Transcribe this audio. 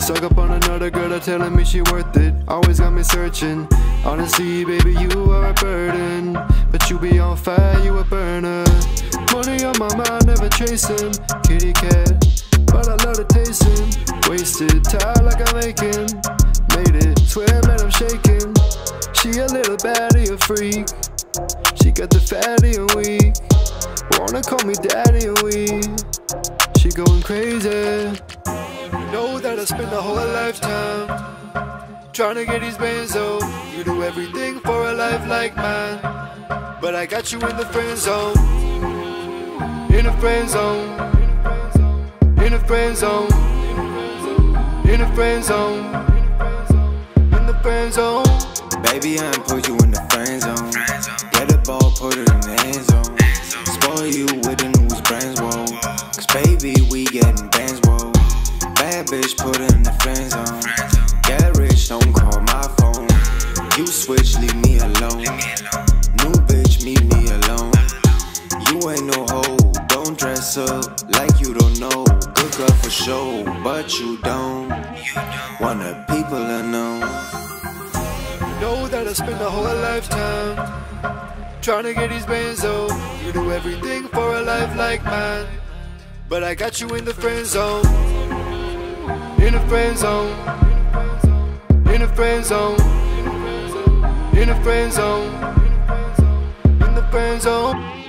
Stuck up on another girl that's telling me she worth it. Always got me searching. Honestly, baby, you are a burden, but you be on fire, you a burner. Money on my mind, never chasing. Kitty cat, but I love the tasting. Wasted, tired like I'm aching. Made it, swear man I'm shaking. She a little baddie, a freak. She got the fatty and weak. Wanna call me daddy and weak. She going crazy. You know that I spend a whole lifetime trying to get these bands, oh. You do everything for a life like mine, but I got you in the friend zone. In the friend zone. In the friend zone. In the friend zone. In the friend zone. Baby, I done put you in the friend zone. Get the ball, put it in the end zone. Spoil you with the newest brands, whoa. Cause baby, we getting bands, whoa. Bad bitch, put it in the friend zone. Get rich, don't call my phone. You switch, leave me alone. New bitch, meet me alone. You ain't no hoe, don't dress up like you don't know. Good girl for show, but you don't want the people to know. Know that I spend a whole lifetime trying to get these bands, oh. You do everything for a life like mine, but I got you in the friend zone. In the friend zone. In the friend zone. In the friend zone. In the friend zone.